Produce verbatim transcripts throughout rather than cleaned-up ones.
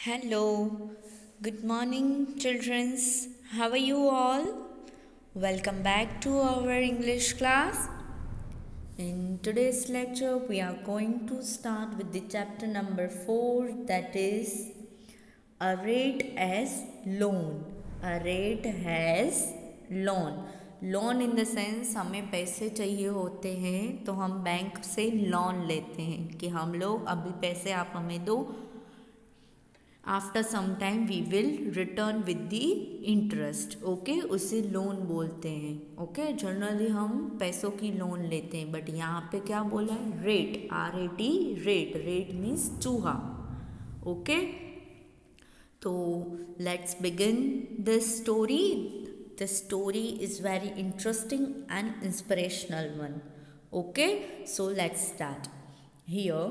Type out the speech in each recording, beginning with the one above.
Hello, good morning, children. How are you all? Welcome back to our English class. In today's lecture, we are going to start with the chapter number four, that is a rate as loan. A rate as loan. Loan in the sense हमें पैसे चाहिए होते हैं तो हम bank से loan लेते हैं कि हम लोग अभी पैसे आप हमें दो, after some time we will return with the interest. Okay, उसे लोन बोलते हैं. ओके, जनरली हम पैसों की लोन लेते हैं, बट यहाँ पे क्या बोला है? Rate, R A T, rate. Rate means चूहा. ओके, तो let's begin this story. The story is very interesting and inspirational one. Okay, so let's start. Here,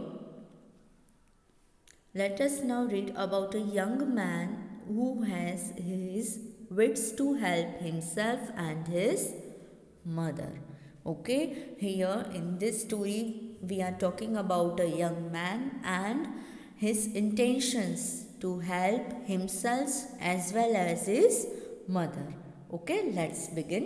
let us now read about a young man who has his wits to help himself and his mother. Okay, here in this story we are talking about a young man and his intentions to help himself as well as his mother. Okay, let's begin.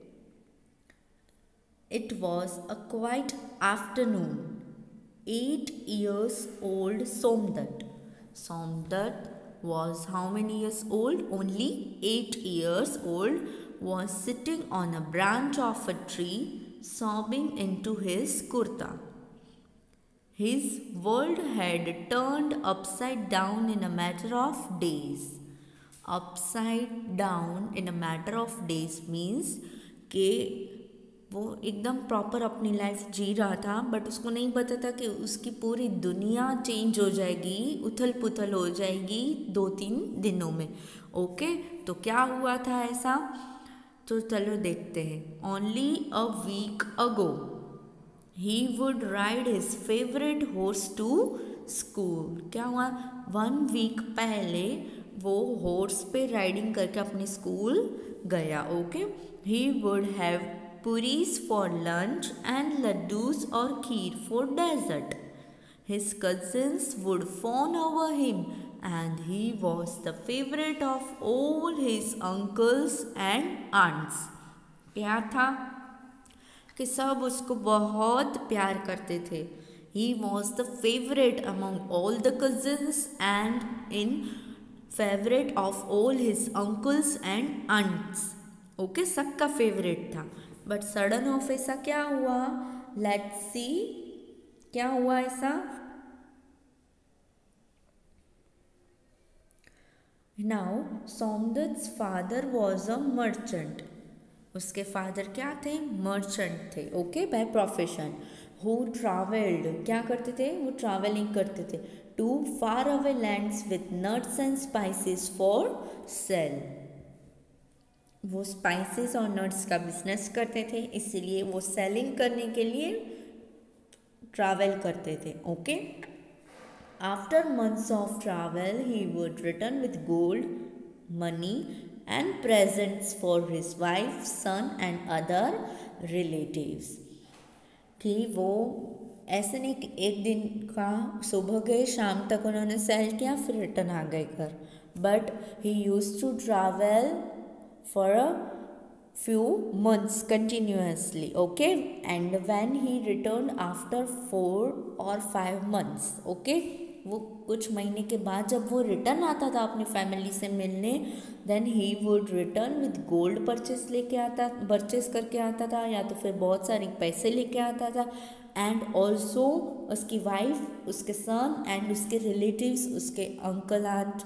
It was a quiet afternoon. Eight years old Somdat. Somdat was how many years old? Only eight years old. Was sitting on a branch of a tree, sobbing into his kurta. His world had turned upside down in a matter of days. Upside down in a matter of days means कि वो एकदम proper अपनी life जी रहा था, but उसको नहीं पता था कि उसकी पूरी दुनिया चेंज हो जाएगी, उथल पुथल हो जाएगी दो तीन दिनों में. ओके, तो क्या हुआ था ऐसा, तो चलो देखते हैं. ओनली अ वीक अगो ही would ride his favourite horse to school. क्या हुआ? वन वीक पहले वो हॉर्स पे राइडिंग करके अपने स्कूल गया. Okay, he would have puris for lunch and laddoos और kheer for dessert. His cousins would fawn over him and he was the favourite of all his uncles and aunts. क्या था कि सब उसको बहुत प्यार करते थे. He was the favourite among all the cousins and in favourite of all his uncles and aunts. Okay, सबका फेवरेट था. बट सडन ऑफ ऐसा क्या हुआ? लेट्स सी क्या हुआ ऐसा. Now Somdatt's father was a merchant. उसके फादर क्या थे? मर्चेंट थे. Okay, by profession. Who travelled, क्या करते थे? वो ट्रैवलिंग करते थे to far away lands with nuts and spices for sale. वो स्पाइसेस और नट्स का बिजनेस करते थे, इसलिए वो सेलिंग करने के लिए ट्रैवल करते थे. Okay, after months of travel he would return with gold, money and presents for his wife, son and other relatives. कि वो ऐसे नहीं कि एक दिन का सुबह गए, शाम तक उन्होंने सेल किया, फिर रिटर्न आ गए घर. But he used to travel for a few months continuously. Okay, and when he return after four और फाइव मंथ्स. ओके, वो कुछ महीने के बाद जब वो रिटर्न आता था अपनी फैमिली से मिलने, then he would return with gold purchase लेके आता परचेस करके आता था, या तो फिर बहुत सारे पैसे लेके आता था. एंड ऑल्सो उसकी वाइफ, उसके सन एंड उसके रिलेटिव्स, उसके अंकल आंट,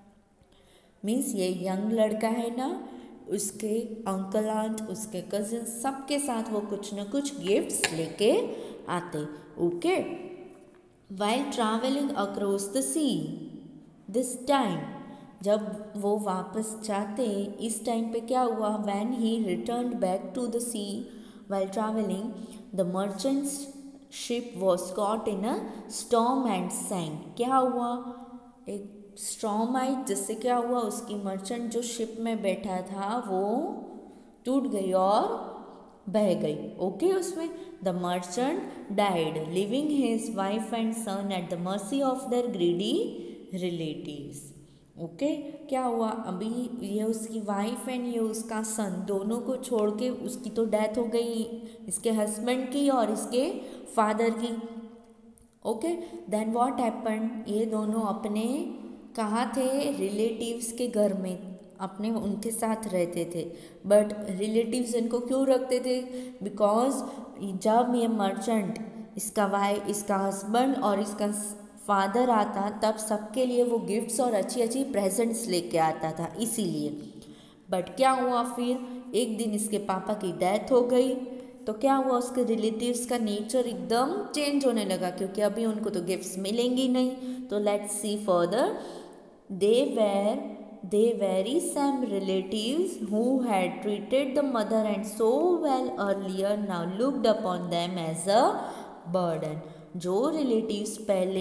मीन्स ये यंग लड़का है ना, उसके अंकल आंट, उसके कजिन, सबके साथ वो कुछ ना कुछ गिफ्ट्स लेके आते. Okay, while travelling across the sea. This time जब वो वापस जाते, इस टाइम पे क्या हुआ? When he return back to the sea while travelling, the merchant's ship was caught in a storm and sank. क्या हुआ? एक स्टॉर्म आई, जिससे क्या हुआ? उसकी मर्चेंट जो शिप में बैठा था वो टूट गई और बह गई. ओके, उसमें the merchant died, leaving his wife and son at the mercy of their greedy relatives. Okay, क्या हुआ, अभी ये उसकी वाइफ एंड ये उसका सन दोनों को छोड़ के, उसकी तो डेथ हो गई, इसके हस्बैंड की और इसके फादर की। ओके, देन व्हाट हैपेंड, ये दोनों अपने कहाँ थे, रिलेटिव्स के घर में अपने उनके साथ रहते थे। बट रिलेटिव्स इनको क्यों रखते थे, बिकॉज जब ये मर्चेंट इसका वाइफ, इसका हस्बैंड और इसका फादर आता, तब सबके लिए वो गिफ्ट्स और अच्छी अच्छी प्रेजेंट्स लेके आता था, इसीलिए। बट क्या हुआ फिर, एक दिन इसके पापा की डेथ हो गई, तो क्या हुआ, उसके रिलेटिव्स का नेचर एकदम चेंज होने लगा, क्योंकि अभी उनको तो गिफ्ट्स मिलेंगी नहीं। तो let's see further, they were the very same relatives who had treated the mother and so well earlier now looked upon them as a burden. जो रिलेटिव्स पहले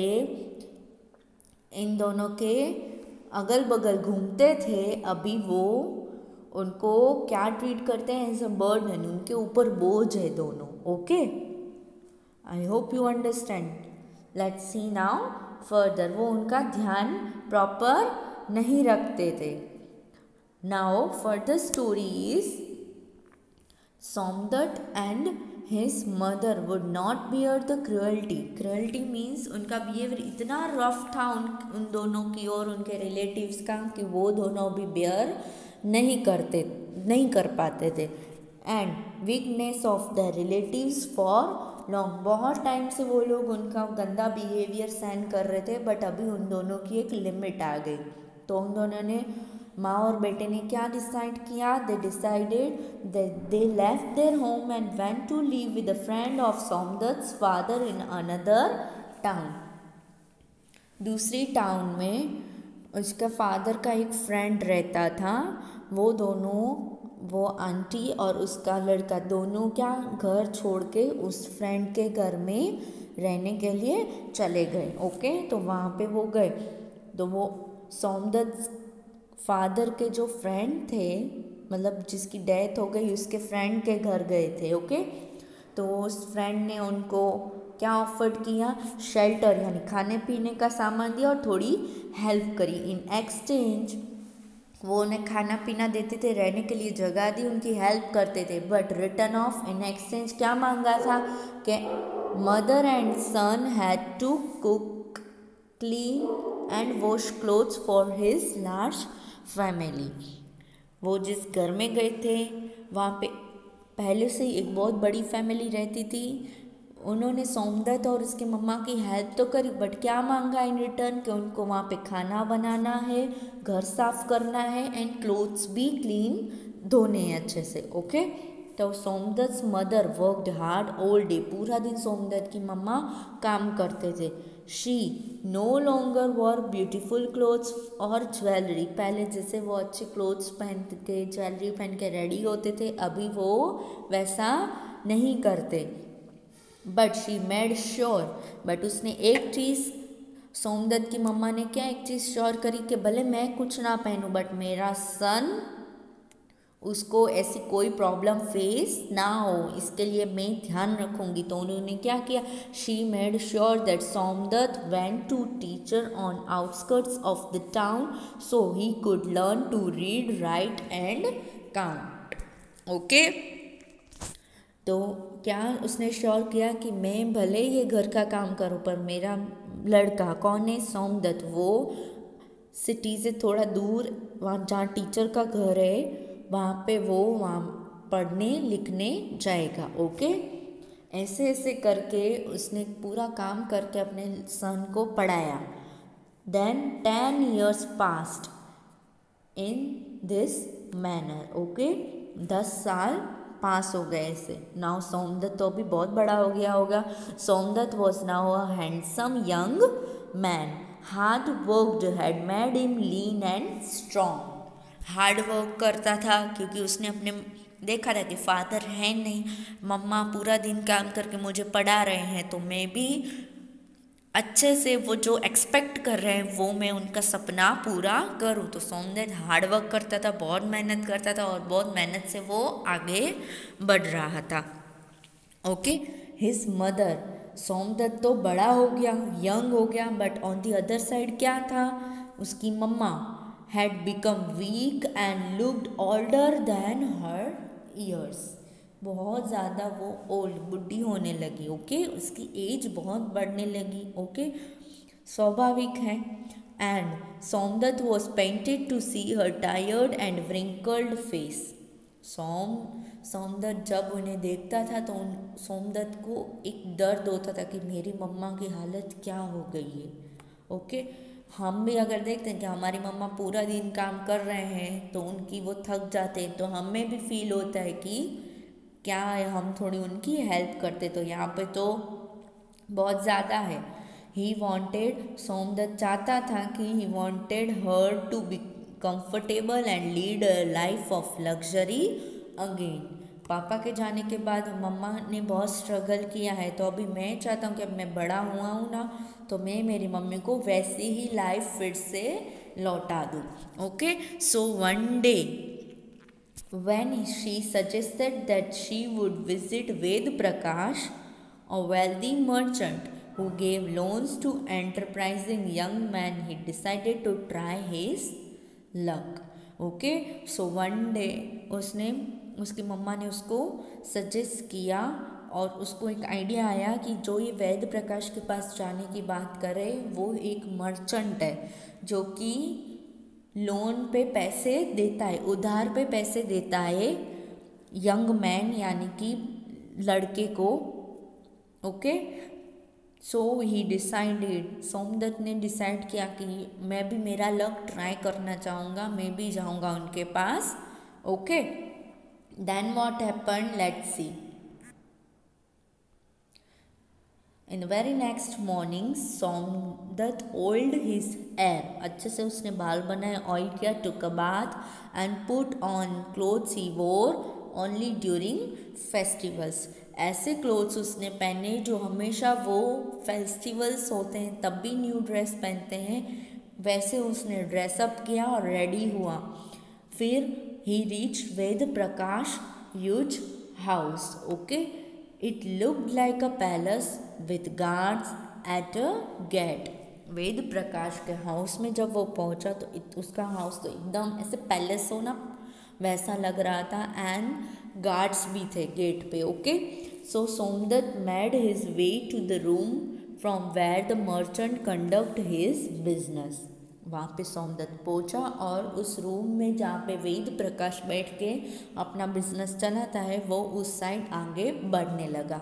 इन दोनों के अगल बगल घूमते थे, अभी वो उनको क्या ट्रीट करते हैं, एज अ बर्डन, उनके ऊपर बोझ है दोनों। Okay, I hope you understand. Let's see now further, वो उनका ध्यान प्रॉपर नहीं रखते थे। Now further story is Somdatt and his mother would not bear the cruelty. Cruelty means उनका बिहेवियर इतना रफ था उन उन दोनों की और उनके रिलेटिव्स का, कि वो दोनों भी बेयर नहीं करते नहीं कर पाते थे। And weakness of the relatives for long, बहुत टाइम से वो लोग उनका गंदा बिहेवियर सहन कर रहे थे, बट अभी उन दोनों की एक लिमिट आ गई। तो उन दोनों ने, माँ और बेटे ने क्या डिसाइड किया, they decided that they left their home and went to live with a friend of Somdatt's father in another town. दूसरी टाउन में उसका फादर का एक फ्रेंड रहता था। वो दोनों, वो आंटी और उसका लड़का दोनों क्या घर छोड़ के उस फ्रेंड के घर में रहने के लिए चले गए। ओके, तो वहाँ पे वो गए, तो वो सोमदत्त फादर के जो फ्रेंड थे, मतलब जिसकी डेथ हो गई, उसके फ्रेंड के घर गए थे। ओके, तो उस फ्रेंड ने उनको क्या ऑफर्ड किया, शेल्टर यानी खाने पीने का सामान दिया और थोड़ी हेल्प करी। इन एक्सचेंज वो उन्हें खाना पीना देते थे, रहने के लिए जगह दी, उनकी हेल्प करते थे। But return of in exchange क्या मांगा था, कि mother and son had to cook, clean and wash clothes for his large family. वो जिस घर में गए थे वहाँ पे पहले से ही एक बहुत बड़ी फैमिली रहती थी। उन्होंने सोमदत्त और उसके मम्मा की हेल्प तो करी, बट क्या मांगा इन रिटर्न, कि उनको वहाँ पे खाना बनाना है, घर साफ करना है एंड क्लोथ्स भी क्लीन धोने हैं अच्छे से। ओके, तो Somdatt's mother worked hard all day, पूरा दिन सोमदत्त की मम्मा काम करते थे। She no longer wore beautiful clothes और ज्वेलरी, पहले जैसे वो अच्छे क्लोथ्स पहनते थे, ज्वेलरी पहन के रेडी होते थे, अभी वो वैसा नहीं करते। But she made sure, but उसने एक चीज़, सोमदत्त की मम्मा ने क्या एक चीज़ श्योर करी, कि भले मैं कुछ ना पहनूं बट मेरा सन, उसको ऐसी कोई प्रॉब्लम फेस ना हो, इसके लिए मैं ध्यान रखूंगी। तो उन्होंने क्या किया, she made sure that Somdatt went to teacher on outskirts of the town so he could learn to read, write and count. Okay, तो क्या उसने श्योर किया कि मैं भले ये घर का काम करूं, पर मेरा लड़का, कौन है, सोमदत्त, वो सिटी से थोड़ा दूर, वहाँ जहाँ टीचर का घर है, वहाँ पे वो वहाँ पढ़ने लिखने जाएगा। ओके, ऐसे ऐसे करके उसने पूरा काम करके अपने सन को पढ़ाया। Then ten years passed in this manner. Okay, दस साल पास हो गए ऐसे। नाउ सोमदत्त तो अभी बहुत बड़ा हो गया होगा। Somdatt was now a handsome young man, hard worked had made him lean and strong. Hard work करता था, क्योंकि उसने अपने देखा था कि फादर है नहीं, मम्मा पूरा दिन काम करके मुझे पढ़ा रहे हैं, तो मैं भी अच्छे से वो जो एक्सपेक्ट कर रहे हैं वो मैं उनका सपना पूरा करूँ। तो सोमदत्त हार्ड वर्क करता था, बहुत मेहनत करता था और बहुत मेहनत से वो आगे बढ़ रहा था। ओके, हिज मदर सोमदत्त तो बड़ा हो गया, यंग हो गया, but on the other side क्या था, उसकी mama had become weak and looked older than her years. बहुत ज़्यादा वो ओल्ड बुढ़ी होने लगी। Okay okay? उसकी एज बहुत बढ़ने लगी। Okay okay? स्वाभाविक है। And Somdatt was pained to see her tired and wrinkled face. Som Somdatt जब उन्हें देखता था तो उन सोमदत्त को एक दर्द होता था कि मेरी मम्मा की हालत क्या हो गई है। Okay okay? हम भी अगर देखते हैं कि हमारी मम्मा पूरा दिन काम कर रहे हैं तो उनकी वो थक जाते हैं, तो हमें भी फील होता है कि क्या हम थोड़ी उनकी हेल्प करते। तो यहाँ पे तो बहुत ज़्यादा है। ही वॉन्टेड, सोमदत्त चाहता था कि he wanted her to be comfortable and lead a life of luxury again. Papa के जाने के बाद मम्मा ने बहुत स्ट्रगल किया है, तो अभी मैं चाहता हूँ कि अब मैं बड़ा हुआ हूँ ना, तो मैं मेरी मम्मी को वैसी ही लाइफ फिर से लौटा दूँ। Okay, so one day when she suggested that she would visit Ved Prakash, a wealthy merchant who gave loans to enterprising young men, he decided to try his luck. Okay, so one day उसने उसकी मम्मा ने उसको suggest किया और उसको एक idea आया कि जो ये वैद प्रकाश के पास जाने की बात करे वो एक मर्चेंट है जो कि लोन पे पैसे देता है, उधार पे पैसे देता है यंग मैन यानी कि लड़के को। Okay, so he decided, Somdatt ने डिसाइड किया कि मैं भी मेरा लक ट्राई करना चाहूँगा, मैं भी जाऊँगा उनके पास। Okay, then what happened, let's see. In the very next morning Somdatt oiled his hair, अच्छे से उसने बाल बनाए, ऑयल किया, took a bath and put on clothes he wore only during festivals. ऐसे क्लोथ्स उसने पहने जो हमेशा वो फेस्टिवल्स होते हैं तब भी न्यू ड्रेस पहनते हैं, वैसे उसने ड्रेसअप किया और रेडी हुआ। फिर he reach Ved Prakash huge house. Okay, it looked like a palace with guards at a gate. Ved Prakash के हाउस में जब वो पहुंचा तो इत, उसका हाउस तो एकदम ऐसे पैलेस हो ना वैसा लग रहा था, एंड गार्ड्स भी थे गेट पे। Okay, so Somdatt made his way to the room from where the merchant conduct his business. वहाँ पे सोमदत्त पहुँचा और उस रूम में जहाँ पे वेद प्रकाश बैठ के अपना बिजनेस चलाता है वो उस साइड आगे बढ़ने लगा।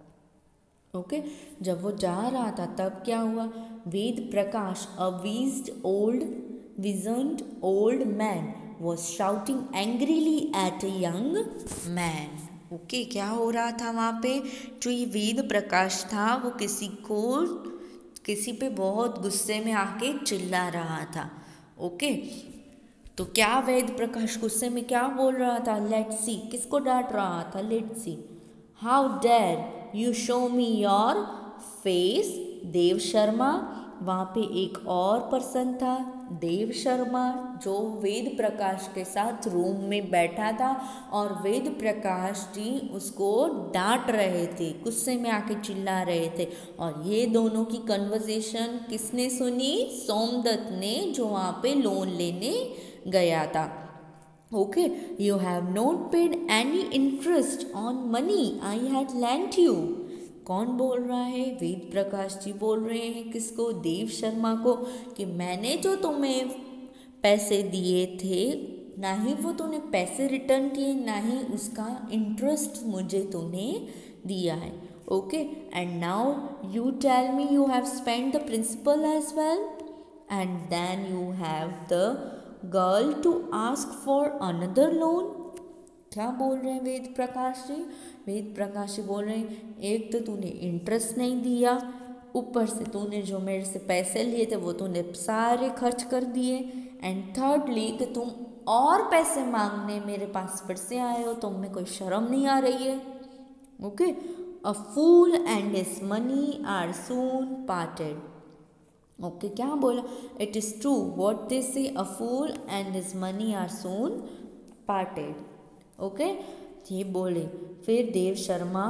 Okay okay? जब वो जा रहा था तब क्या हुआ, Ved Prakash a wizened old wizened old man was shouting angrily at a young man. Okay, क्या हो रहा था वहाँ पे, जो ये वेद प्रकाश था वो किसी को किसी पे बहुत गुस्से में आके चिल्ला रहा था। ओके, तो क्या वेद प्रकाश गुस्से में क्या बोल रहा था, लेट्स सी, किसको डांट रहा था, let's see. How dare you show me your face Dev Sharma. वहाँ पे एक और पर्सन था देव शर्मा जो वेद प्रकाश के साथ रूम में बैठा था और वेद प्रकाश जी उसको डांट रहे थे, गुस्से में आके चिल्ला रहे थे। और ये दोनों की कन्वर्सेशन किसने सुनी, सोमदत्त ने, जो वहाँ पे लोन लेने गया था। Okay, you have not paid any interest on money I had lent you. कौन बोल रहा है, वेद प्रकाश जी बोल रहे हैं किसको, देव शर्मा को, कि मैंने जो तुम्हें पैसे दिए थे ना ही वो तूने पैसे रिटर्न किए ना ही उसका इंटरेस्ट मुझे तूने दिया है। Okay, and now you tell me you have spend the principal as well and then you have the gall to ask for another loan. क्या बोल रहे हैं वेद प्रकाश जी, वेद प्रकाश जी बोल रहे हैं एक तो तूने इंटरेस्ट नहीं दिया, ऊपर से तूने जो मेरे से पैसे लिए थे वो तूने सारे खर्च कर दिए, एंड थर्डली कि तुम और पैसे मांगने मेरे पास फिर से आए हो, तुम में कोई शर्म नहीं आ रही है। Okay, a fool and his money are soon parted. Okay, क्या बोला, it is true what they say, a fool and his money are soon parted. Okay, ये बोले। फिर देव शर्मा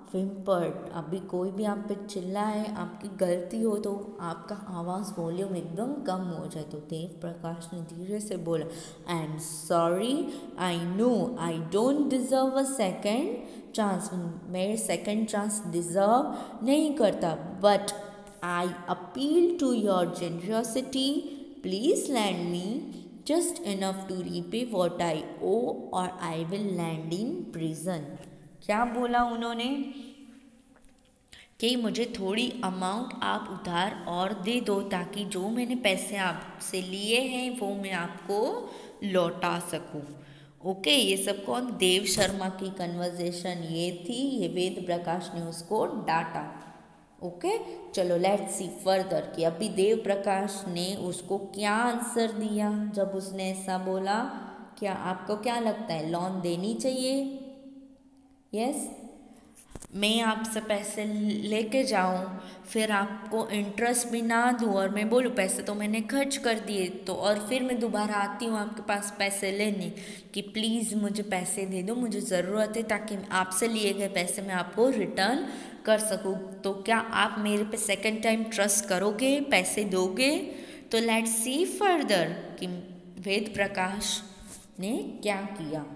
whimpered। अभी कोई भी आप पे चिल्लाए, आपकी गलती हो तो आपका आवाज़ वॉल्यूम एकदम कम हो जाए। तो देव प्रकाश ने धीरे से बोला, I am sorry, I know I don't deserve a second chance. मैं सेकेंड चांस डिज़र्व नहीं करता, but I appeal to your generosity, please lend me just enough to repay what I owe or I will land in prison। क्या बोला उन्होंने कि मुझे थोड़ी amount आप उधार और दे दो ताकि जो मैंने पैसे आपसे लिए हैं वो मैं आपको लौटा सकूं। ओके, ये सब कौन? देव शर्मा की कन्वर्जेशन ये थी। ये वेद प्रकाश ने उसको डांटा। Okay okay? चलो लेट्स सी फर्दर कि अभी देव प्रकाश ने उसको क्या आंसर दिया जब उसने ऐसा बोला। क्या आपको क्या लगता है, लोन देनी चाहिए? Yes yes? मैं आपसे पैसे लेके जाऊं, फिर आपको इंटरेस्ट भी ना दूं और मैं बोलूं पैसे तो मैंने खर्च कर दिए, तो और फिर मैं दोबारा आती हूं आपके पास पैसे लेने कि प्लीज़ मुझे पैसे दे दो, मुझे ज़रूरत है ताकि आपसे लिए गए पैसे मैं आपको रिटर्न कर सकूं। तो क्या आप मेरे पे सेकंड टाइम ट्रस्ट करोगे, पैसे दोगे? तो लेट्स सी फर्दर कि वेद प्रकाश ने क्या किया।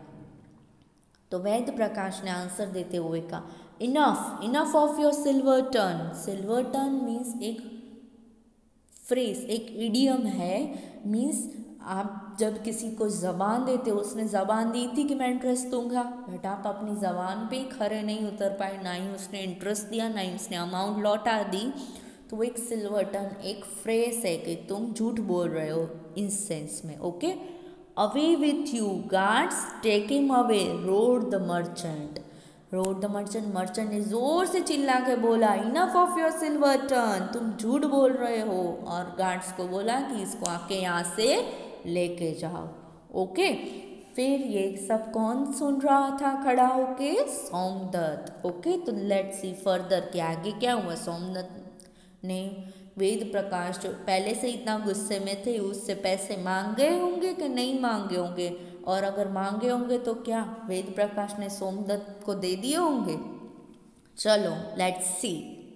तो वेद प्रकाश ने आंसर देते हुए कहा, enough enough of your silver turn. Silver turn means एक फ्रेज, एक इडियम है। मीन्स आप जब किसी को ज़बान देते हो, उसने ज़बान दी थी कि मैं इंटरेस्ट दूंगा, बट आप अपनी ज़बान पे खरे नहीं उतर पाए, ना ही उसने इंटरेस्ट दिया, ना ही उसने अमाउंट लौटा दी। तो वो एक सिल्वर टर्न, एक फ्रेज है कि तुम झूठ बोल रहे हो इस सेंस में। Okay, away with you guards, take him away, roared the merchant. Roared the merchant, merchant ने जोर से चिल्ला के बोला, इनफ ऑफ योर सिल्वर टर्न, तुम झूठ बोल रहे हो। और गार्ड्स को बोला कि इसको आके यहाँ से लेके जाओ। ओके, फिर ये सब कौन सुन रहा था खड़ा होके? सोमदत्त। ओके, तो लेट्स सी फर्दर कि आगे क्या हुआ। सोमदत्त ने वेद प्रकाश जो पहले से इतना गुस्से में थे, उससे पैसे मांगे होंगे कि नहीं मांगे होंगे, और अगर मांगे होंगे तो क्या वेद प्रकाश ने सोमदत्त को दे दिए होंगे? चलो let's see.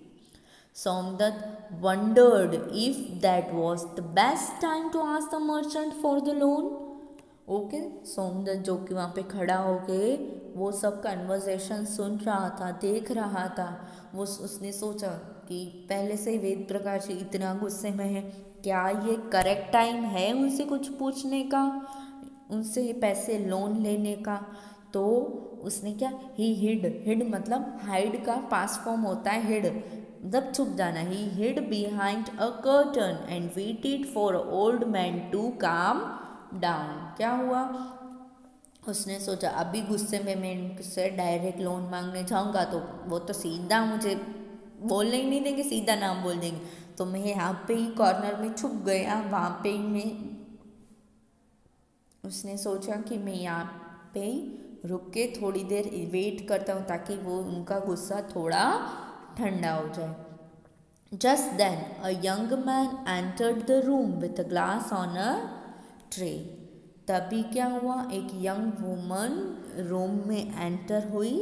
Somdatt wondered if that was the best time to ask the merchant for the loan. Okay, Somdatt जो कि वहाँ पे खड़ा होके वो सब कन्वर्सेशन सुन रहा था, देख रहा था, वो उसने सोचा कि पहले से ही वेद प्रकाश इतना गुस्से में है, क्या ये करेक्ट टाइम है उनसे कुछ पूछने का, उनसे पैसे लोन लेने का? तो उसने क्या, ही हिड, हिड मतलब हाइड का पास फॉर्म होता है हिड, मतलब छुप जाना। He hid behind a curtain and waited for old man to calm down. क्या हुआ? उसने सोचा अभी गुस्से में मैं इनसे डायरेक्ट लोन मांगने जाऊंगा तो वो तो सीधा मुझे बोलने ही नहीं देंगे, सीधा नाम बोल देंगे। तो मैं यहाँ पे ही कॉर्नर में छुप गया, वहाँ पे ही मैं उसने सोचा कि मैं यहाँ पे रुक के थोड़ी देर वेट करता हूँ ताकि वो उनका गुस्सा थोड़ा ठंडा हो जाए। Just then a young man entered the room with a glass on a tray. तभी क्या हुआ, एक यंग वुमन रूम में एंटर हुई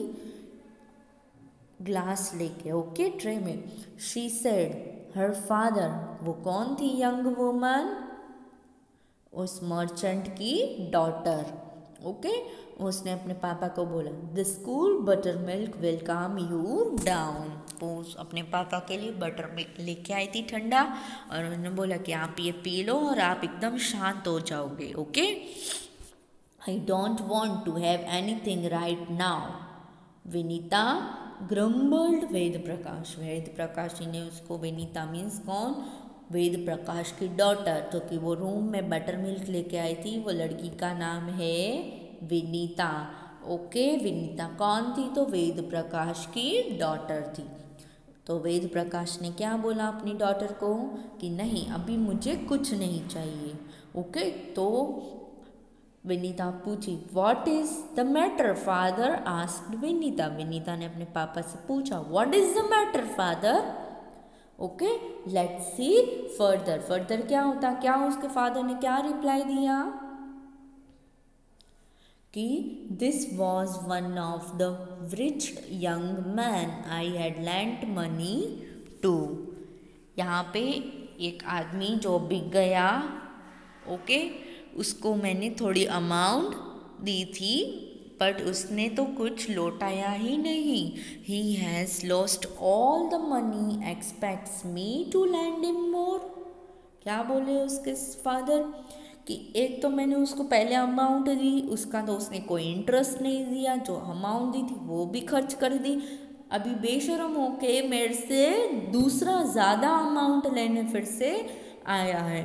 ग्लास लेके, ओके, ट्रे में। She said her father. वो कौन थी यंग वुमन? उस मर्चेंट की डॉटर। ओके, उसने अपने पापा को बोला, the cool butter milk will calm you down. वो अपने पापा के लिए बटर मिल्क लेके आई थी ठंडा, और उन्होंने बोला कि आप ये पी लो और आप एकदम शांत हो जाओगे। Okay, I don't want to have anything right now, Vinita grumbled Ved Prakash. Ved Prakash ji ने उसको, विनीता मीन्स कौन? वेद प्रकाश की डॉटर, जो कि वो रूम में बटर मिल्क लेके आई थी, वो लड़की का नाम है विनीता। ओके, विनीता कौन थी? तो वेद प्रकाश की डॉटर थी। तो वेद प्रकाश ने क्या बोला अपनी डॉटर को कि नहीं अभी मुझे कुछ नहीं चाहिए। ओके, तो विनीता पूछी, what is the matter father? Asked Vinita. Vinita ने अपने पापा से पूछा, what is the matter father? Okay, let's see further. Further क्या होता, क्या उसके फादर ने क्या रिप्लाई दिया कि this was one of the rich young man I had lent money to. यहाँ पे एक आदमी जो बिक गया, ओके, उसको मैंने थोड़ी अमाउंट दी थी, बट उसने तो कुछ लौटाया ही नहीं। He has lost all the money, expects me to lend him more. क्या बोले उसके फादर कि एक तो मैंने उसको पहले अमाउंट दी, उसका तो उसने कोई इंटरेस्ट नहीं दिया, जो अमाउंट दी थी वो भी खर्च कर दी, अभी बेशरम होके मेरे से दूसरा ज़्यादा अमाउंट लेने फिर से आया है।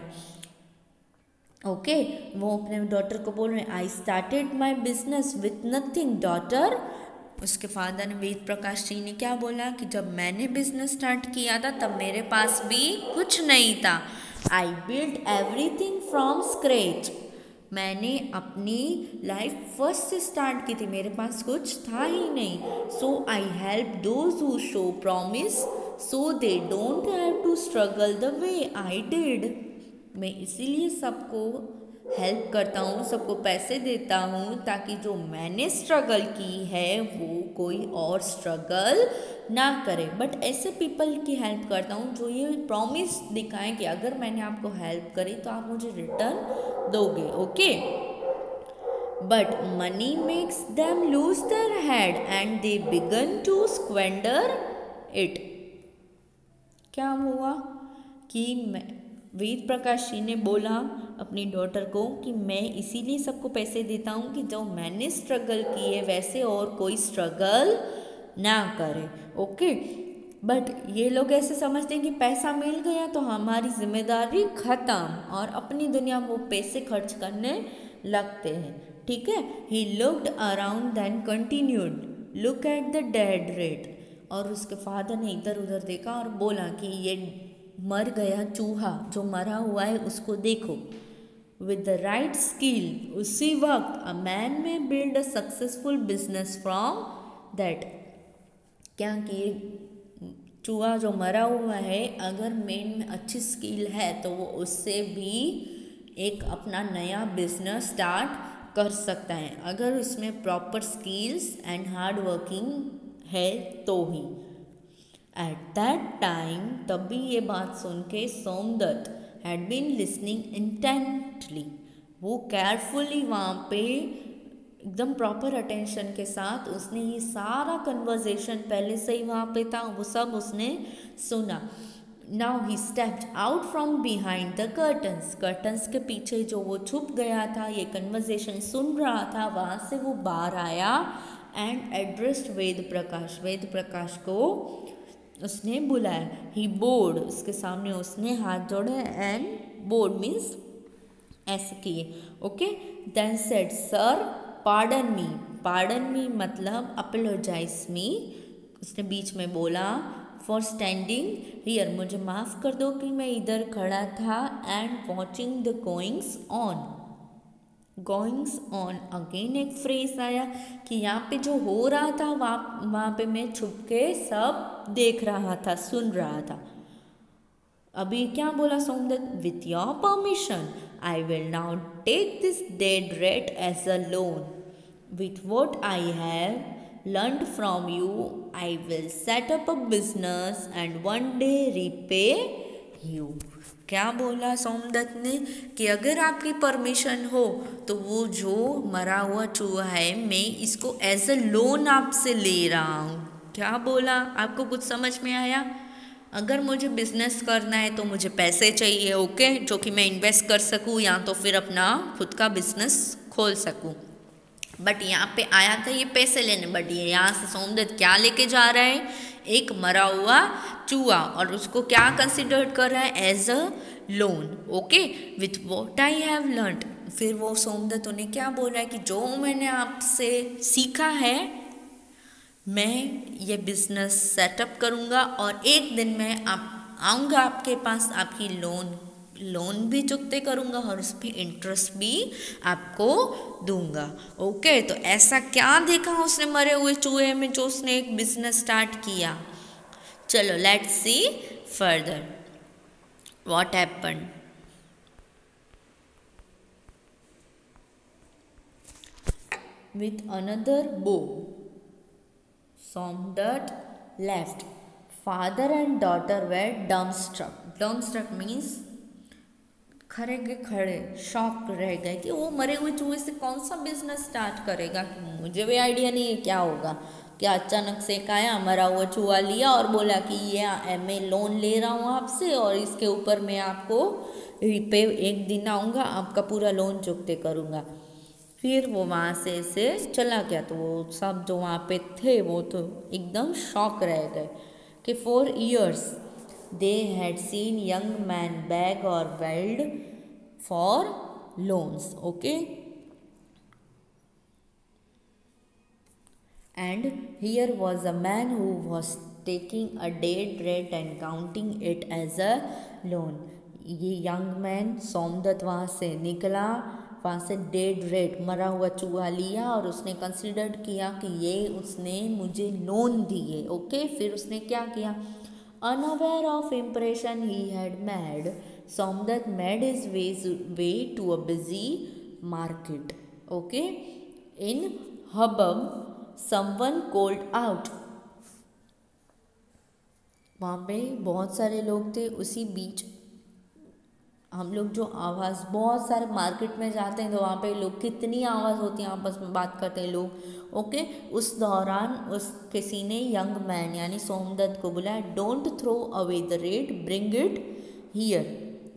ओके okay, वो अपने डॉटर को बोल रहे हैं, I started my business with nothing daughter. उसके फादर ने वेद प्रकाश जी ने क्या बोला कि जब मैंने बिजनेस स्टार्ट किया था तब मेरे पास भी कुछ नहीं था। I build everything from scratch. मैंने अपनी लाइफ फर्स्ट से स्टार्ट की थी, मेरे पास कुछ था ही नहीं। So I help those who show promise so they don't have to struggle the way I did. मैं इसीलिए सबको हेल्प करता हूँ, सबको पैसे देता हूँ, ताकि जो मैंने स्ट्रगल की है वो कोई और स्ट्रगल ना करे। बट ऐसे पीपल की हेल्प करता हूँ जो ये प्रॉमिस दिखाएं कि अगर मैंने आपको हेल्प करी तो आप मुझे रिटर्न दोगे। Okay, but money makes them lose their head and they began to squander it. क्या हुआ कि मैं वेद प्रकाश जी ने बोला अपनी डॉटर को कि मैं इसीलिए सबको पैसे देता हूँ कि जो मैंने स्ट्रगल की है वैसे और कोई स्ट्रगल ना करे। ओके, बट ये लोग ऐसे समझते हैं कि पैसा मिल गया तो हमारी जिम्मेदारी ख़त्म, और अपनी दुनिया में वो पैसे खर्च करने लगते हैं। ठीक है, he looked around then continued, look at the dead rat. और उसके फादर ने इधर उधर देखा और बोला कि ये मर गया चूहा जो मरा हुआ है उसको देखो। विद द राइट स्किल उसी वक्त a man may build a successful business from that. क्या कि चूहा जो मरा हुआ है अगर मेन में अच्छी स्किल है तो वो उससे भी एक अपना नया बिजनेस स्टार्ट कर सकता है, अगर उसमें proper skills and hard working है तो ही। एट दैट टाइम, तभी ये बात सुन के Somdatt had been listening intently. वो केयरफुली वहाँ पे एकदम प्रॉपर अटेंशन के साथ उसने ये सारा कन्वर्जेशन पहले से ही वहाँ पे था वो सब उसने सुना। Now he stepped out from behind the curtains. Curtains के पीछे जो वो छुप गया था, ये कन्वर्जेशन सुन रहा था, वहाँ से वो बाहर आया एंड एड्रेस्ड वेद प्रकाश। वेद प्रकाश को उसने बुलाया। ही बोर्ड, उसके सामने उसने हाथ जोड़े एंड बोर्ड मीन्स ऐसे किए। Okay, then said sir pardon me. Pardon me मतलब अपोलोजाइज मी। उसने बीच में बोला फॉर स्टैंडिंग हियर, मुझे माफ़ कर दो कि मैं इधर खड़ा था and watching the goings on. Goings on again एक फ्रेज आया कि यहाँ पे जो हो रहा था वहाँ वहाँ पे मैं छुप के सब देख रहा था, सुन रहा था। अभी क्या बोला Somdatt? With your permission I will now take this dead rat as a loan. With what I have learned from you I will set up a business and one day repay you. क्या बोला सोमदत्त ने कि अगर आपकी permission हो तो वो जो मरा हुआ चूहा है मैं इसको एज अ लोन आपसे ले रहा हूँ। क्या बोला? आपको कुछ समझ में आया? अगर मुझे बिजनेस करना है तो मुझे पैसे चाहिए, ओके, जो कि मैं इन्वेस्ट कर सकूँ या तो फिर अपना खुद का बिजनेस खोल सकूँ। बट यहाँ पे आया था ये पैसे लेने, बट ये यहाँ से सोमदत्त क्या लेके जा रहा है? एक मरा हुआ चूहा, और उसको क्या कंसिडर कर रहा है? As a loan. Okay, with what I have learned. फिर वो सोमदत्त उन्हें क्या बोल रहा है कि जो मैंने आपसे सीखा है मैं ये बिजनेस सेटअप करूँगा और एक दिन मैं आप आऊँगा आपके पास, आपकी लोन लोन भी चुकते करूँगा और उस पर इंटरेस्ट भी आपको दूंगा। ओके, तो ऐसा क्या देखा उसने मरे हुए चूहे में जो उसने एक बिजनेस स्टार्ट किया? चलो let's see further what happened. with another bow. Somdat left. Father and daughter were dumbstruck. Dumbstruck means खड़े के खड़े शॉक रह गए कि वो मरे हुए चूहे से कौन सा बिजनेस स्टार्ट करेगा। मुझे भी आइडिया नहीं है क्या होगा, क्या अचानक से एक आया मरा हुआ चूहा लिया और बोला कि ये मैं लोन ले रहा हूँ आपसे और इसके ऊपर मैं आपको रिपे एक दिन आऊँगा, आपका पूरा लोन चुकते करूँगा। फिर वो वहाँ से से चला गया। तो वो सब जो वहाँ पे थे वो तो एकदम शॉक रह गए कि for years they had seen young man beg और wailed for loans. Okay, and here was a man who was taking a dead rat and counting it as a loan. ये यंग मैन सोमदत्त वहाँ से निकला, वहाँ से dead rate मरा हुआ चूहा लिया और उसने कंसिडर किया कि ये उसने मुझे लोन दी है। ओके, फिर उसने क्या किया, unaware of impression he had made, Somdatt made his way to a busy market. Okay, in hubbub someone called out. वहाँ पे बहुत सारे लोग थे। उसी बीच हम लोग जो आवाज़, बहुत सारे मार्केट में जाते हैं तो वहाँ पे लोग कितनी आवाज़ होती है, आपस में बात करते हैं लोग। ओके, उस दौरान उस किसी ने यंग मैन यानी सोमदत्त को बुलाया, don't throw away the rat, bring it here.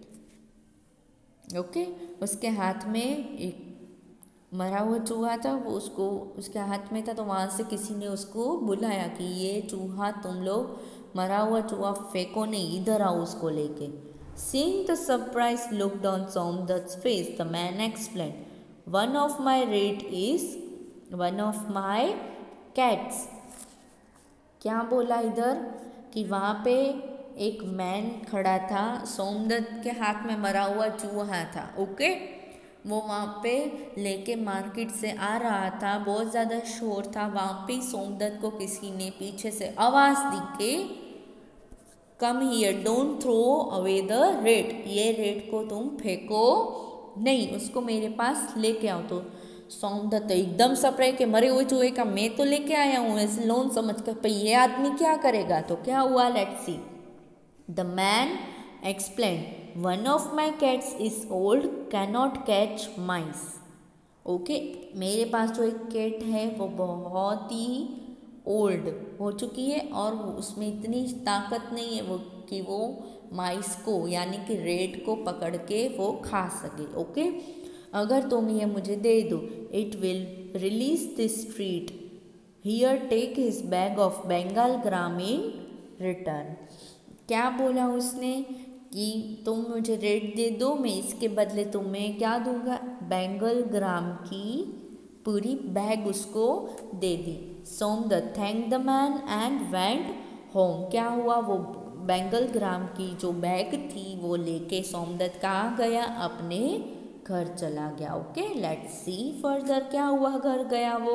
Okay, उसके हाथ में एक मरा हुआ चूहा था, वो उसको उसके हाथ में था। तो वहाँ से किसी ने उसको बुलाया कि ये चूहा तुम लोग मरा हुआ चूहा फेंको नहीं, इधर आओ उसको लेके। Seeing the surprised look on Somdatt's face, the man explained, one of my rate is one of my cats. क्या बोला इधर कि वहाँ पे एक मैन खड़ा था, सोमदत्त के हाथ में मरा हुआ चूहा था। ओके, वो वहाँ पे लेके मार्केट से आ रहा था, बहुत ज़्यादा शोर था। वहाँ पे सोमदत्त को किसी ने पीछे से आवाज़ दी के come here, don't throw away the rat, ये रेट को तुम फेंको नहीं, उसको मेरे पास लेके आओ। तो सोमदत्त एकदम सरप्राइज के मरे हुए चूहे का मैं तो लेके आया हूँ ऐसे लोन समझ कर, पर ये आदमी क्या करेगा। तो क्या हुआ, let's see. The man explain, one of my cats is old, can not catch mice. Okay, मेरे पास जो एक कैट है वो बहुत ही ओल्ड हो चुकी है और उसमें इतनी ताकत नहीं है वो कि वो माइस को यानी कि रेट को पकड़ के वो खा सके। ओके, अगर तुम ये मुझे दे दो, it will relish this treat, here take his bag of Bengal gram in return. क्या बोला उसने कि तुम मुझे रेट दे दो, मैं इसके बदले तुम्हें क्या दूंगा, बंगाल ग्राम की पूरी बैग उसको दे दी। Somdatt thank the man and went home. क्या हुआ, वो बंगाल ग्राम की जो बैग थी वो लेके सोमदत्त कहाँ गया, अपने घर चला गया। ओके, लेट्स सी फर्दर क्या हुआ, घर गया वो।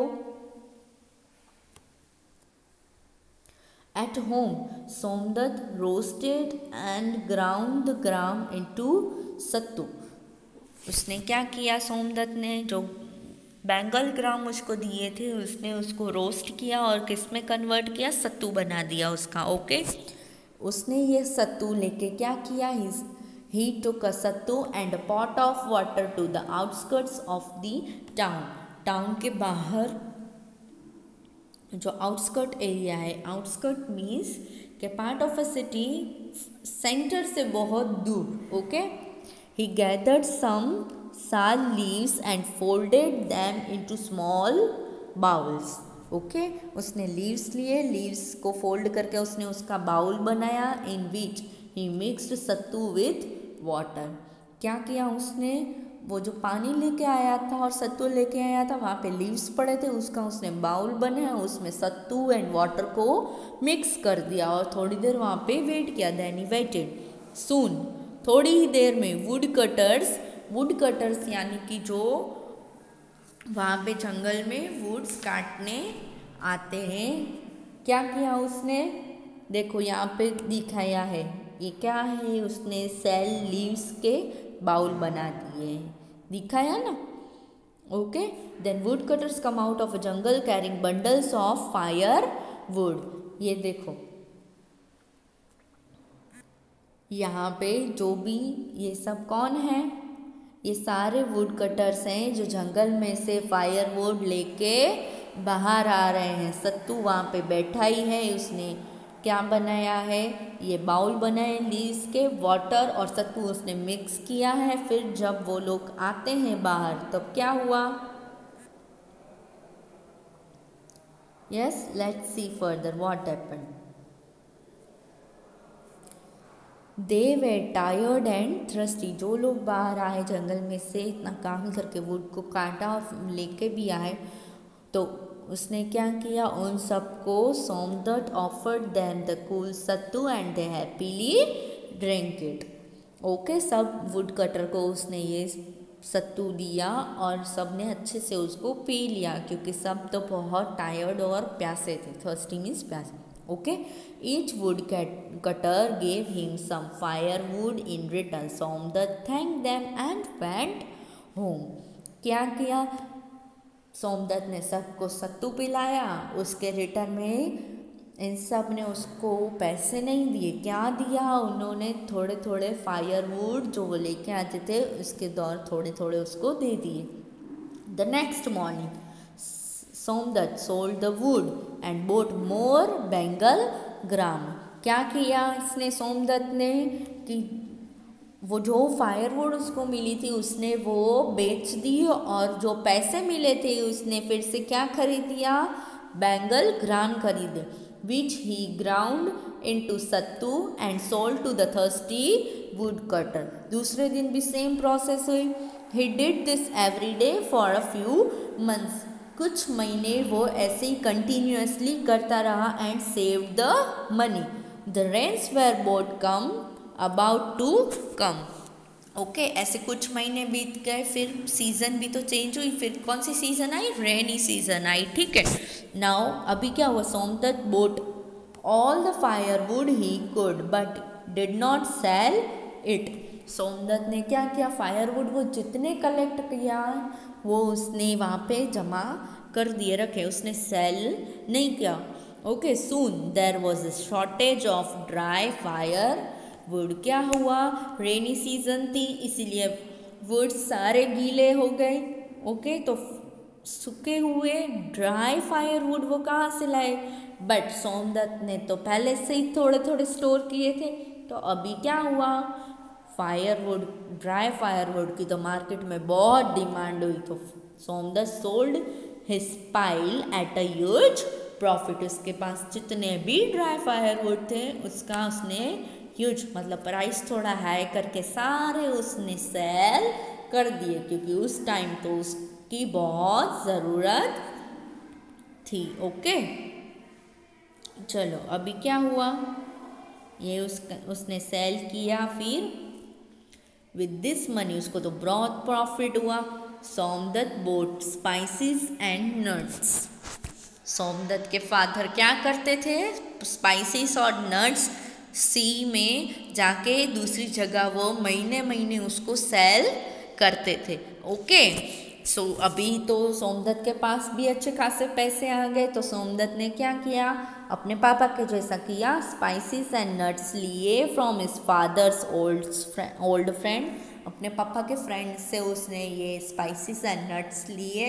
At home Somdatt roasted and ground the gram into sattu. उसने क्या किया, सोमदत्त ने जो बंगाल ग्राम उसको दिए थे उसने उसको रोस्ट किया और किस में कन्वर्ट किया, सत्तू बना दिया उसका। ओके, उसने ये सत्तू लेके क्या किया, he took a sattu and a pot of water to the outskirts of the town. Town के बाहर जो आउटस्कर्ट एरिया है, आउटस्कर्ट मीन्स के part of a city, centre से बहुत दूर। Okay, he gathered some sal leaves and folded them into small bowls. Okay, उसने leaves लिए, लीव्स को फोल्ड करके उसने उसका बाउल बनाया, in which he mixed sattu with water. क्या किया उसने, वो जो पानी लेके आया था और सत्तू लेके आया था वहाँ पे लीव्स पड़े थे, उसका उसने बाउल बनाया, उसमें सत्तू एंड वाटर को मिक्स कर दिया और थोड़ी देर वहाँ पे वेट किया। देन ही वेटेड, सून थोड़ी ही देर में वुड कटर्स, वुड कटर्स यानी कि जो वहाँ पे जंगल में वुड्स काटने आते हैं, क्या किया उसने, देखो यहाँ पे दिखाया है, ये क्या है, उसने सेल लीव्स के बाउल बना दिए, दिखाया ना। Okay, then woodcutters come out of a jungle carrying bundles of firewood. ये देखो, यहाँ पे जो भी ये सब कौन है, ये सारे वुड कटर्स हैं जो जंगल में से फायरवुड लेके बाहर आ रहे हैं। सत्तू वहाँ पे बैठा ही है, उसने क्या बनाया है, ये बाउल बनाए लीज के, वाटर और सत्तू उसने मिक्स किया है। फिर जब वो लोग आते हैं बाहर तब क्या हुआ, yes let's see further what happened. They were tired and thirsty, जो लोग बाहर आए जंगल में से इतना काम करके वुड को काटा और लेके भी आए, तो उसने क्या किया, उन सबको Somdatt offered them the cool sattu and they happily drink it. Okay, सब वुड कटर को उसने ये सत्तू दिया और सब ने अच्छे से उसको पी लिया, क्योंकि सब तो बहुत टायर्ड और प्यासे थे। थर्स्टी मीन्स प्यासे। Okay, each wood cutter gave him some firewood in return. Somdatt thanked them and went home. क्या किया, सोमदत्त ने सबको सत्तू पिलाया, उसके रिटर्न में इन सब ने उसको पैसे नहीं दिए। क्या दिया उन्होंने, थोड़े थोड़े फायरवुड जो वो लेके आते थे उसके दौर थोड़े थोड़े उसको दे दिए। The next morning Somdatt sold the wood and bought more bengal gram. क्या किया इसने सोमदत्त ने कि वो जो फायरवुड उसको मिली थी उसने वो बेच दी, और जो पैसे मिले थे उसने फिर से क्या खरीद लिया, बेंगल ग्राम खरीदे, which he ground into sattu and sold to the thirsty wood cutter. दूसरे दिन भी सेम प्रोसेस हुई। He did this every day for a few months. कुछ महीने वो ऐसे ही कंटिन्यूसली करता रहा and save the money. The rains were boat come about to come. Okay, ऐसे कुछ महीने बीत गए, फिर सीजन भी तो चेंज हुई, फिर कौन सी season I, rainy season I. ठीक है, नाउ अभी क्या हुआ, Somdatt bought all the firewood he could but did not sell it. Somdatt ने क्या किया, फायरवुड वो जितने कलेक्ट किया वो उसने वहाँ पे जमा कर दिए रखे, उसने सेल नहीं किया। Okay, soon there was a shortage of dry fire wood. क्या हुआ, रेनी सीजन थी इसीलिए वुड सारे गीले हो गए। ओके, तो सूखे हुए ड्राई फायर वुड वो कहाँ से लाए, बट सोमदत्त ने तो पहले से ही थोड़े थोड़े स्टोर किए थे। तो अभी क्या हुआ, फायरवुड, ड्राई फायरवुड की तो मार्केट में बहुत डिमांड हुई, तो Somdatt sold his pile at a huge profit. उसके पास जितने भी ड्राई फायरवुड थे उसका उसने ह्यूज मतलब प्राइस थोड़ा हाई करके सारे उसने सेल कर दिए, क्योंकि उस टाइम तो उसकी बहुत ज़रूरत थी। ओके, चलो अभी क्या हुआ, ये उसका उसने सेल किया, फिर विद दिस मनी उसको तो बहुत प्रॉफिट हुआ। Somdatt bought spices and nuts. Somdatt के फादर क्या करते थे, स्पाइसेस और नट्स सी में जाके दूसरी जगह वो महीने महीने उसको सेल करते थे। ओके, सो so, अभी तो सोमदत्त के पास भी अच्छे खासे पैसे आ गए, तो सोमदत्त ने क्या किया, अपने पापा के जैसा किया, स्पाइसेस एंड नट्स लिए from his father's old old friend. अपने पापा के फ्रेंड से उसने ये स्पाइसेस एंड नट्स लिए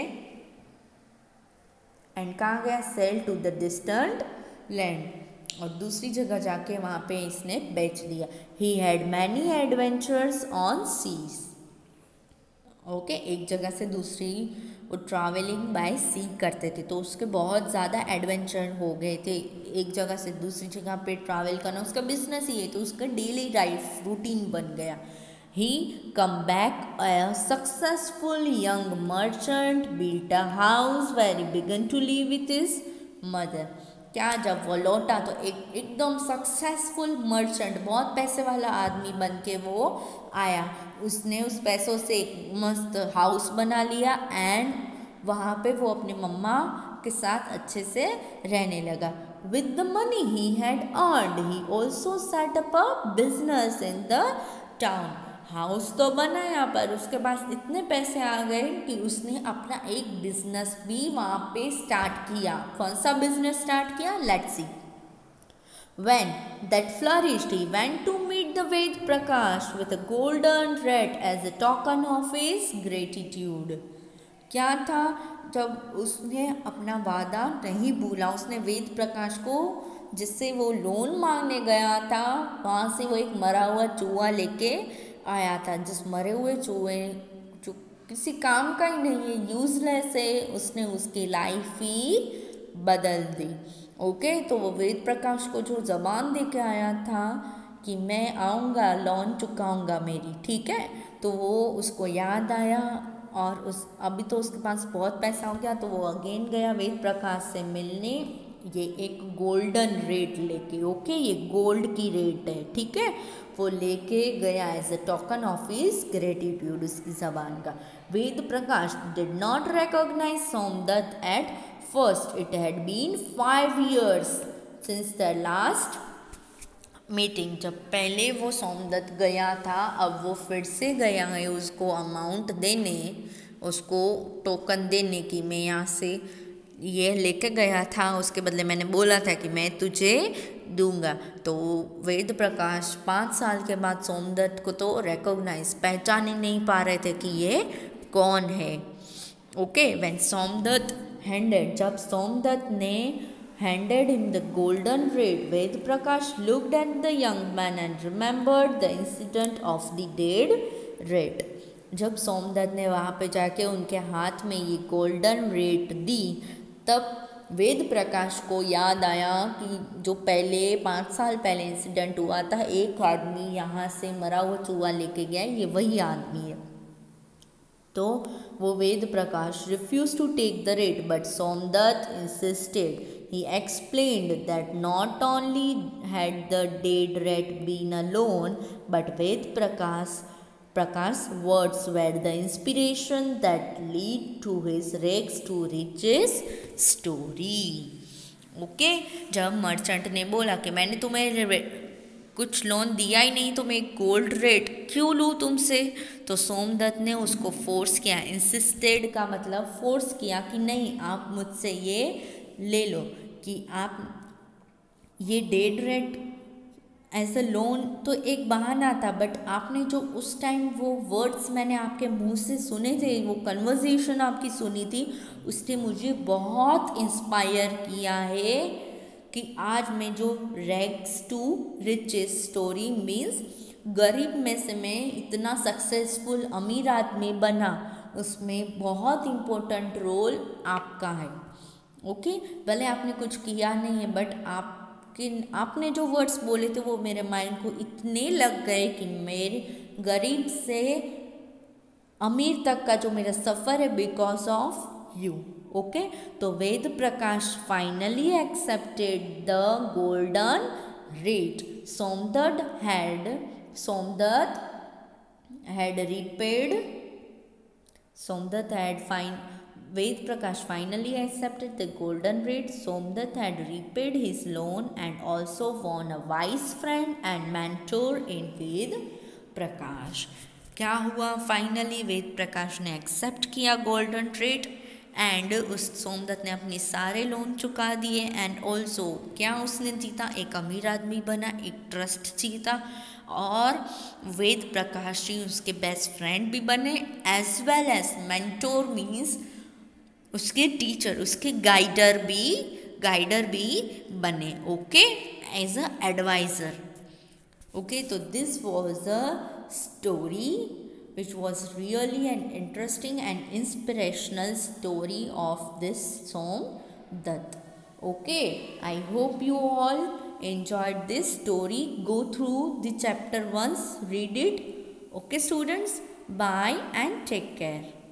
एंड कहाँ गया, sell to the distant land, और दूसरी जगह जाके वहाँ पे इसने बेच दिया। He had many adventures on seas. Okay, एक जगह से दूसरी वो ट्रैवलिंग बाय सी करते थे, तो उसके बहुत ज़्यादा एडवेंचर हो गए थे। एक जगह से दूसरी जगह पे ट्रैवल करना उसका बिजनेस ही है, तो उसका डेली लाइफ रूटीन बन गया। He come back a successful young merchant, built a house where he began to live with his mother. क्या जब वो लौटा तो एक एकदम सक्सेसफुल मर्चेंट, बहुत पैसे वाला आदमी बन के वो आया। उसने उस पैसों से एक मस्त हाउस बना लिया एंड वहाँ पे वो अपने मम्मा के साथ अच्छे से रहने लगा। With the money he had earned he also set up a business in the town. House तो बनाया पर उसके पास इतने पैसे आ गए कि उसने अपना एक बिजनेस भी वहाँ पे स्टार्ट किया। कौन सा बिजनेस स्टार्ट किया? Let's see. When that flourished, he went to meet the Ved Prakash with a golden red as a token of his gratitude. क्या था? जब उसने अपना वादा नहीं भूला, उसने वेद प्रकाश को जिससे वो लोन मांगने गया था वहाँ से वो एक मरा हुआ चूहा लेके आया था, जिस मरे हुए चूहे जो किसी काम का ही नहीं है, यूजलेस है, उसने उसकी लाइफ ही बदल दी। ओके okay, तो वो वेद प्रकाश को जो जबान दे के आया था कि मैं आऊँगा, लोन चुकाऊँगा मेरी, ठीक है, तो वो उसको याद आया और उस अभी तो उसके पास बहुत पैसा हो गया, तो वो अगेन गया वेद प्रकाश से मिलने, ये एक गोल्डन रेट लेके। ओके okay, ये गोल्ड की रेट है, ठीक है, वो लेके गया as a token of his gratitude, उसकी जबान का। Ved Prakash did not recognise Somdatt at First, it had been five years since the last meeting. जब पहले वो सोमदत्त गया था, अब वो फिर से गया है उसको अमाउंट देने, उसको टोकन देने की मैं यहाँ से ये लेके गया था, उसके बदले मैंने बोला था कि मैं तुझे दूंगा। तो वेद प्रकाश पाँच साल के बाद सोमदत्त को तो रिकॉग्नाइज पहचान ही नहीं पा रहे थे कि ये कौन है। ओके, व्हेन सोमदत्त हैंडेड जब सोमदत्त ने handed him the golden reed, Ved Prakash looked at the young man and remembered the incident of the dead reed. जब सोमदत्त ने वहाँ पे जाके उनके हाथ में ये गोल्डन रेट दी, तब वेद प्रकाश को याद आया कि जो पहले पाँच साल पहले इंसिडेंट हुआ था, एक आदमी यहाँ से मरा हुआ चूहा लेके गया, ये वही आदमी है। तो वो Ved Prakash refused to take the rate, but Somdath insisted. He explained that not only had the dead rat been alone, but Ved Prakash Prakash's words were the inspiration that lead to his rags to riches story. Okay okay? जब merchant ने बोला कि मैंने तुम्हें कुछ loan दिया ही नहीं तो मैं गोल्ड रेट क्यों लूँ तुमसे, तो सोमदत्त ने उसको फोर्स किया। इंसिस्टेड का मतलब फोर्स किया कि नहीं आप मुझसे ये ले लो, कि आप ये dead rat as a loan तो एक बहाना था, बट आपने जो उस टाइम वो वर्ड्स मैंने आपके मुंह से सुने थे, वो कन्वर्सेशन आपकी सुनी थी, उसने मुझे बहुत इंस्पायर किया है कि आज मैं जो rags to riches story means गरीब में से मैं इतना सक्सेसफुल अमीर आदमी बना, उसमें बहुत इम्पोर्टेंट रोल आपका है। Okay okay? भले आपने कुछ किया नहीं है, बट आपके आपने जो वर्ड्स बोले थे वो मेरे माइंड को इतने लग गए कि मेरे गरीब से अमीर तक का जो मेरा सफ़र है बिकॉज ऑफ यू। ओके, तो Ved Prakash finally accepted the golden rat. Somdatt had Somdatt had repaid Somdatt had fine Ved Prakash finally accepted the golden rate. Somdath had repaid his loan and also won a wise friend and mentor in Ved Prakash. क्या हुआ? Finally Ved Prakash ने accept किया golden rate and उस सोमदत्त ने अपने सारे loan चुका दिए एंड ऑल्सो क्या उसने जीता? एक अमीर आदमी बना, एक ट्रस्ट जीता और वेद प्रकाश जी उसके बेस्ट फ्रेंड भी बने as well as mentor means उसके टीचर, उसके गाइडर भी गाइडर भी बने. Okay, as a adviser. Okay, तो this was a story which was really an interesting and inspirational story of this Somdath. Okay, I hope you all enjoyed this story. Go through the chapter once, read it. Okay students, bye and take care.